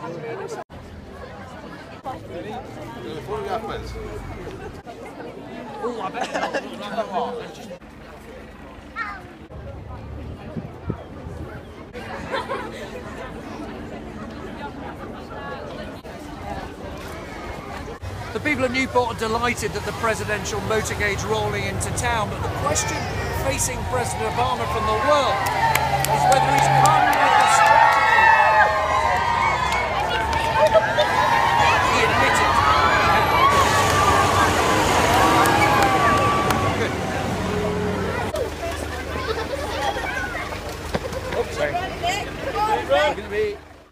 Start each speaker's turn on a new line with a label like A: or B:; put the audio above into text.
A: Oh, I bet. The people of Newport are delighted that the presidential motorcade's rolling into town, but the question facing President Obama from the world is whether he's come